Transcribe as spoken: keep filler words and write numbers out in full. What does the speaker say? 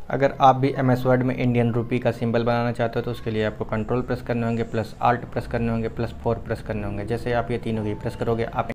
अगर आप भी एम एस वर्ड में इंडियन रुपी का सिंबल बनाना चाहते हो तो उसके लिए आपको कंट्रोल प्रेस करने होंगे, प्लस आल्ट प्रेस करने होंगे, प्लस फोर प्रेस करने होंगे। जैसे आप ये तीनों की प्रेस करोगे आप